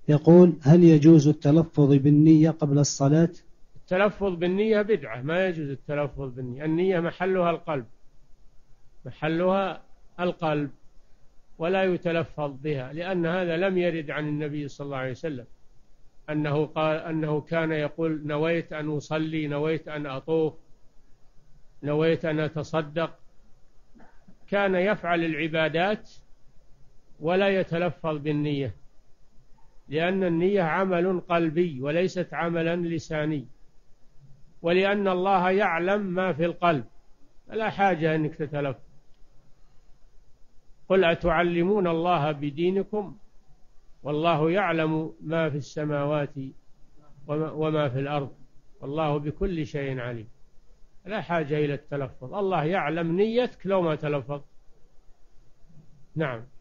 يقول: هل يجوز التلفظ بالنية قبل الصلاة؟ التلفظ بالنية بدعة، ما يجوز التلفظ بالنية. النية محلها القلب، محلها القلب، ولا يتلفظ بها، لأن هذا لم يرد عن النبي صلى الله عليه وسلم أنه قال أنه كان يقول: نويت أن أصلي، نويت أن أطوف، نويت أن أتصدق. كان يفعل العبادات ولا يتلفظ بالنية، لأن النية عمل قلبي وليست عملا لساني، ولأن الله يعلم ما في القلب، لا حاجة أنك تتلفظ. قل أتعلمون الله بدينكم والله يعلم ما في السماوات وما في الأرض والله بكل شيء عليم. لا حاجة إلى التلفظ، الله يعلم نيتك لو ما تلفظ. نعم.